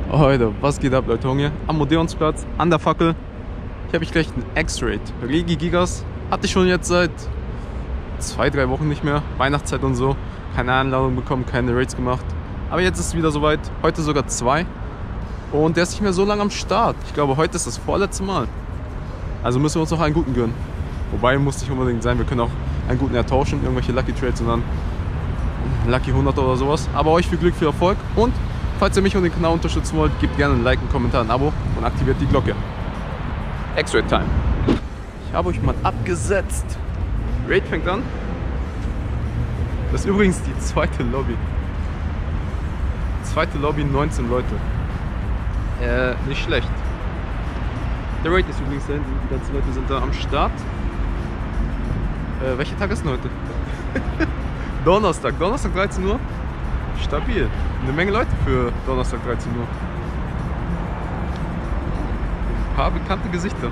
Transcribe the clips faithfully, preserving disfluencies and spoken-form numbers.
Heute, was geht ab, Leute? Hier am Odeonsplatz, an der Fackel. Ich habe mich gleich einen X-Raid. Regi Gigas hatte ich schon jetzt seit zwei, drei Wochen nicht mehr. Weihnachtszeit und so. Keine Einladung bekommen, keine Raids gemacht. Aber jetzt ist es wieder soweit. Heute sogar zwei. Und der ist nicht mehr so lange am Start. Ich glaube, heute ist das vorletzte Mal. Also müssen wir uns noch einen guten gönnen. Wobei, muss nicht unbedingt sein. Wir können auch einen guten ertauschen. Irgendwelche Lucky Trades und dann Lucky hundert oder sowas. Aber euch viel Glück, viel Erfolg. Und falls ihr mich und den Kanal unterstützen wollt, gebt gerne ein Like, einen Kommentar, ein Abo und aktiviert die Glocke. X-Raid Time. Ich habe euch mal abgesetzt. Raid fängt an. Das ist übrigens die zweite Lobby. Zweite Lobby, neunzehn Leute. Äh, nicht schlecht. Der Raid ist übrigens da hinten. Die ganzen Leute sind da am Start. Äh, welcher Tag ist denn heute? Donnerstag. Donnerstag dreizehn Uhr. Stabil. Eine Menge Leute für Donnerstag dreizehn Uhr. Ein paar bekannte Gesichter.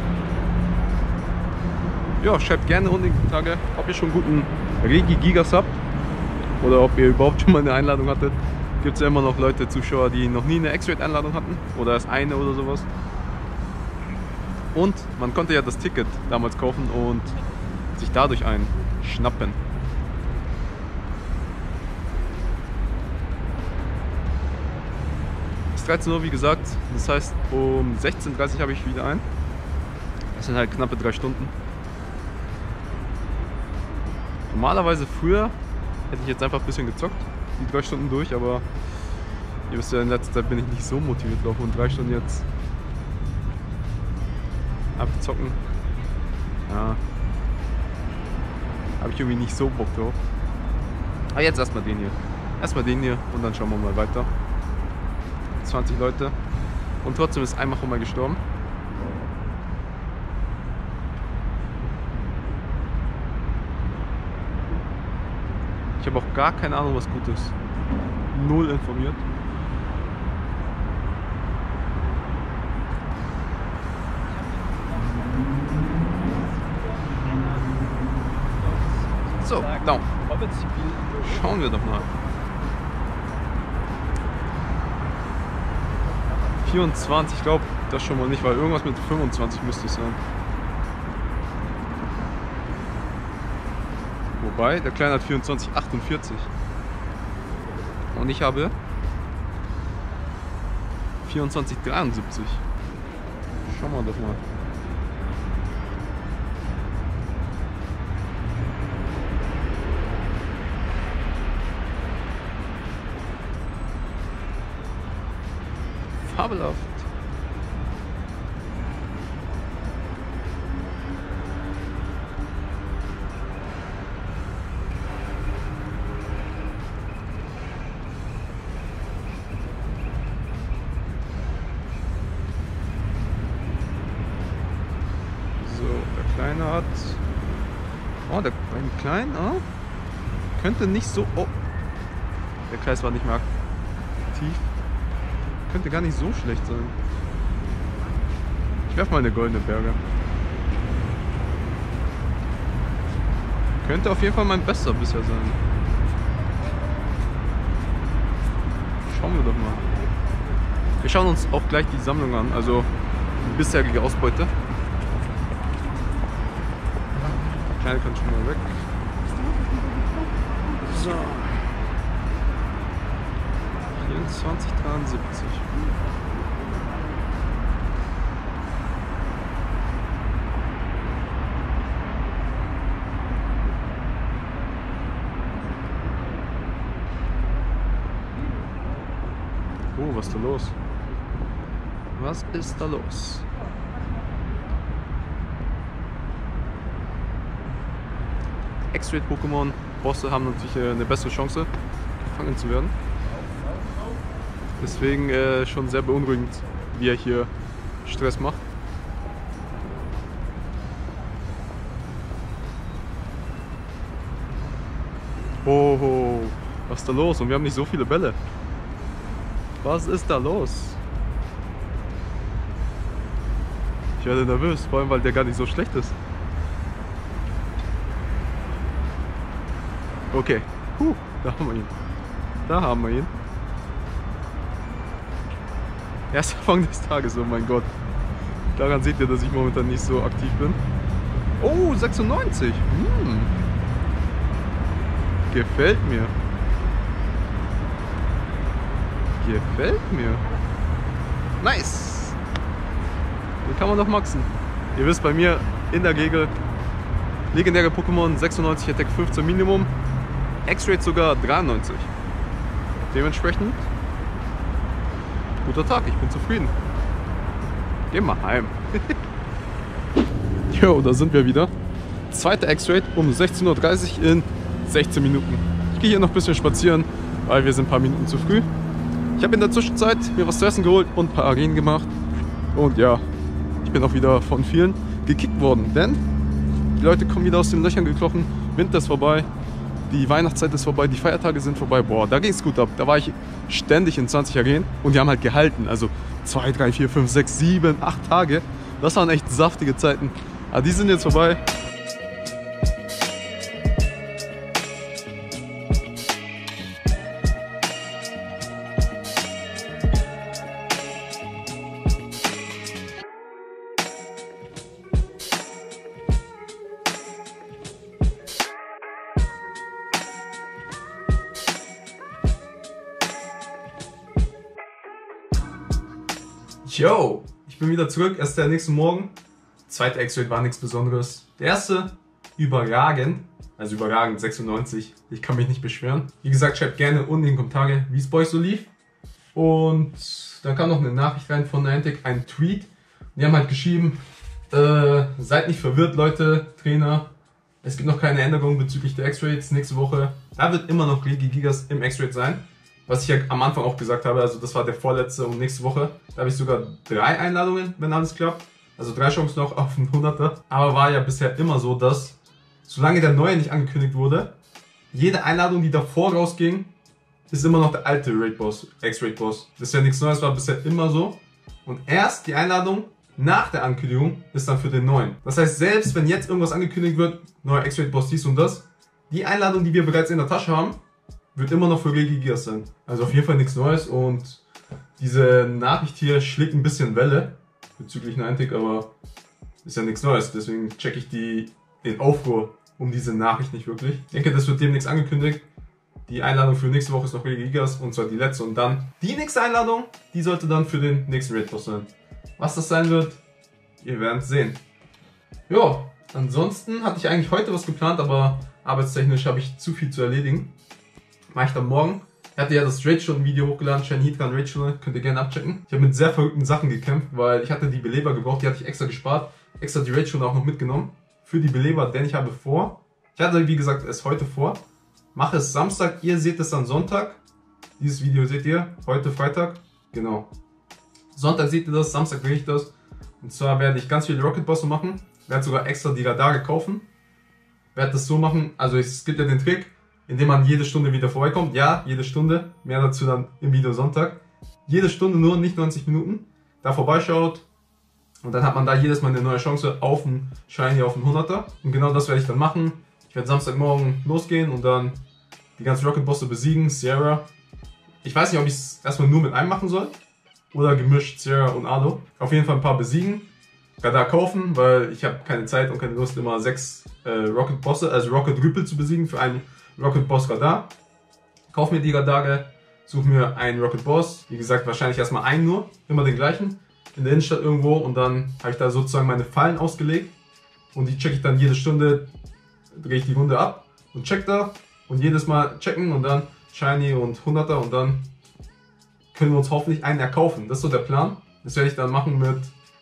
Ja, schreibt gerne unten in die Kommentare, ob ihr schon guten Regi Gigas habt. Oder ob ihr überhaupt schon mal eine Einladung hattet. Gibt es ja immer noch Leute, Zuschauer, die noch nie eine X-Raid-Einladung hatten. Oder erst eine oder sowas. Und man konnte ja das Ticket damals kaufen und sich dadurch einschnappen. dreizehn Uhr, wie gesagt, das heißt um sechzehn Uhr dreißig habe ich wieder ein. Das sind halt knappe drei Stunden. Normalerweise früher hätte ich jetzt einfach ein bisschen gezockt, die drei Stunden durch, aber ihr wisst ja, in letzter Zeit bin ich nicht so motiviert drauf und drei Stunden jetzt abzocken, ja, habe ich irgendwie nicht so Bock drauf. Aber jetzt erstmal den hier, erstmal den hier und dann schauen wir mal weiter. zwanzig Leute und trotzdem ist ein Macho mal gestorben. Ich habe auch gar keine Ahnung, was gut ist. Null informiert. So, down. Schauen wir doch mal. vierundzwanzig, ich glaube das schon mal nicht, weil irgendwas mit fünfundzwanzig müsste es sein. Wobei, der Kleine hat vierundzwanzig achtundvierzig. Und ich habe vierundzwanzig dreiundsiebzig. Schauen wir doch mal. Fabelhaft. So, der Kleine hat... Oh, der beim Kleinen, oh, könnte nicht so... Oh, der Kreis war nicht mehr aktiv. Könnte gar nicht so schlecht sein. Ich werfe mal eine goldene Berge. Könnte auf jeden Fall mein bester bisher sein. Schauen wir doch mal. Wir schauen uns auch gleich die Sammlung an, also die bisherige Ausbeute. Der Kleine kann schon mal weg. So. vierundzwanzig dreiundsiebzig. Oh, was ist da los? Was ist da los? X-Raid-Pokémon Bosse haben natürlich eine bessere Chance, gefangen zu werden. Deswegen äh, schon sehr beunruhigend, wie er hier Stress macht. Oh, oh, was ist da los? Und wir haben nicht so viele Bälle. Was ist da los? Ich werde nervös, vor allem weil der gar nicht so schlecht ist. Okay, Puh, da haben wir ihn. Da haben wir ihn. Erst Anfang des Tages, oh mein Gott. Daran seht ihr, dass ich momentan nicht so aktiv bin. Oh, sechsundneunzig. Hm. Gefällt mir. Gefällt mir. Nice. Den kann man doch maxen. Ihr wisst, bei mir in der Regel legendäre Pokémon sechsundneunzig, Attack fünfzehn Minimum, X-Rate sogar dreiundneunzig. Dementsprechend guter Tag, ich bin zufrieden. Geh mal heim. Jo, da sind wir wieder. Zweiter X-Rate um sechzehn Uhr dreißig in sechzehn Minuten. Ich gehe hier noch ein bisschen spazieren, weil wir sind ein paar Minuten zu früh. Ich habe in der Zwischenzeit mir was zu essen geholt und ein paar Arenen gemacht. Und ja, ich bin auch wieder von vielen gekickt worden, denn die Leute kommen wieder aus den Löchern gekrochen. Winter ist vorbei, die Weihnachtszeit ist vorbei, die Feiertage sind vorbei. Boah, da ging es gut ab. Da war ich ständig in zwanzig Arenen und die haben halt gehalten. Also zwei, drei, vier, fünf, sechs, sieben, acht Tage. Das waren echt saftige Zeiten. Aber die sind jetzt vorbei. Yo, ich bin wieder zurück, erst der nächste Morgen. Zweiter X-Rate war nichts Besonderes. Der erste, überragend, also überragend, sechsundneunzig. Ich kann mich nicht beschweren. Wie gesagt, schreibt gerne unten in die Kommentare, wie es bei euch so lief. Und dann kam noch eine Nachricht rein von Niantic, ein Tweet. Die haben halt geschrieben, äh, seid nicht verwirrt, Leute, Trainer. Es gibt noch keine Änderungen bezüglich der X-Rates nächste Woche. Da wird immer noch Regigigas im X-Rate sein. Was ich ja am Anfang auch gesagt habe, also das war der vorletzte und nächste Woche, da habe ich sogar drei Einladungen, wenn alles klappt. Also drei Chancen noch auf einen hunderter. Aber war ja bisher immer so, dass, solange der neue nicht angekündigt wurde, jede Einladung, die davor rausging, ist immer noch der alte Raid-Boss, X-Raid-Boss. Das ist ja nichts Neues, war bisher immer so. Und erst die Einladung nach der Ankündigung ist dann für den neuen. Das heißt, selbst wenn jetzt irgendwas angekündigt wird, neuer X-Raid-Boss, dies und das, die Einladung, die wir bereits in der Tasche haben, wird immer noch für Regigigas sein. Also auf jeden Fall nichts Neues und diese Nachricht hier schlägt ein bisschen Welle bezüglich Niantic, aber ist ja nichts Neues. Deswegen checke ich die, den Aufruhr um diese Nachricht nicht wirklich. Ich denke, das wird demnächst angekündigt. Die Einladung für nächste Woche ist noch Regigigas und zwar die letzte und dann die nächste Einladung, die sollte dann für den nächsten Raid-Boss sein. Was das sein wird, ihr werdet sehen. Ja, ansonsten hatte ich eigentlich heute was geplant, aber arbeitstechnisch habe ich zu viel zu erledigen. Mache ich dann morgen. Ich hatte ja das Raid-Stunden-Video hochgeladen, Shiny Heatgun Raid-Stunde, könnt ihr gerne abchecken. Ich habe mit sehr verrückten Sachen gekämpft, weil ich hatte die Beleber gebraucht, die hatte ich extra gespart, extra die Raid-Stunde auch noch mitgenommen für die Beleber, denn ich habe vor, ich hatte wie gesagt es heute vor, mache es Samstag, ihr seht es dann Sonntag. Dieses Video seht ihr, heute Freitag, genau. Sonntag seht ihr das, Samstag drehe ich das. Und zwar werde ich ganz viele Rocket-Bosse machen, werde sogar extra die Radare kaufen, werde das so machen, also es gibt ja den Trick, indem man jede Stunde wieder vorbeikommt. Ja, jede Stunde. Mehr dazu dann im Video Sonntag. Jede Stunde nur, nicht neunzig Minuten. Da vorbeischaut. Und dann hat man da jedes Mal eine neue Chance auf einen Shiny, auf einen hunderter. Und genau das werde ich dann machen. Ich werde Samstagmorgen losgehen und dann die ganzen Rocket-Bosse besiegen. Sierra. Ich weiß nicht, ob ich es erstmal nur mit einem machen soll. Oder gemischt Sierra und Ado. Auf jeden Fall ein paar besiegen. Radar kaufen, weil ich habe keine Zeit und keine Lust, immer sechs äh, Rocket-Bosse, also Rocket-Rüppel zu besiegen für einen Rocket Boss Radar. Kauf mir die Radare, such mir einen Rocket Boss. Wie gesagt, wahrscheinlich erstmal einen nur, immer den gleichen. In der Innenstadt irgendwo und dann habe ich da sozusagen meine Fallen ausgelegt. Und die checke ich dann jede Stunde, drehe ich die Runde ab und check da. Und jedes Mal checken und dann Shiny und hunderter und dann können wir uns hoffentlich einen erkaufen. Das ist so der Plan. Das werde ich dann machen mit,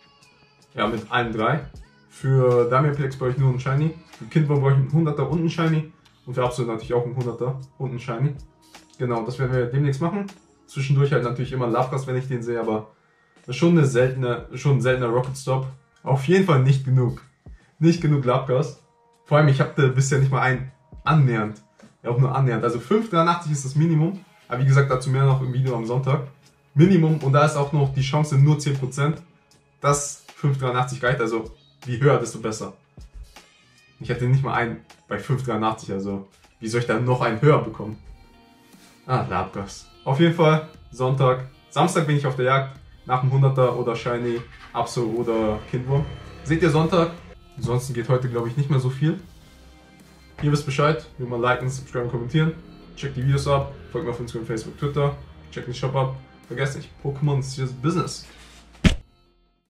ja, mit allen drei. Für Damiaplex brauche ich nur einen Shiny. Für Kindbomb brauche ich einen hunderter und einen Shiny. Und für Absolut natürlich auch einen hunderter und einen Shiny. Genau, das werden wir demnächst machen. Zwischendurch halt natürlich immer Lapras, wenn ich den sehe, aber das ist schon, eine seltene, schon ein seltener Rocket Stop. Auf jeden Fall nicht genug. Nicht genug Lapras. Vor allem, ich habe bisher nicht mal einen annähernd. Ja, auch nur annähernd. Also fünf dreiundachtzig ist das Minimum. Aber wie gesagt, dazu mehr noch im Video am Sonntag. Minimum und da ist auch noch die Chance nur zehn Prozent, dass fünf dreiundachtzig reicht. Also je höher, desto besser. Ich hätte nicht mal einen bei fünf dreiundachtzig, also wie soll ich dann noch einen höher bekommen? Ah, Lapras. Auf jeden Fall Sonntag. Samstag bin ich auf der Jagd. nach dem hunderter oder Shiny, Absol oder Kindwurm. Seht ihr Sonntag? Ansonsten geht heute, glaube ich, nicht mehr so viel. Ihr wisst Bescheid, wie man liken, subscriben, kommentieren. Checkt die Videos ab, folgt mir auf Instagram, Facebook, Twitter. Checkt den Shop ab. Vergesst nicht, Pokémon ist hier Business.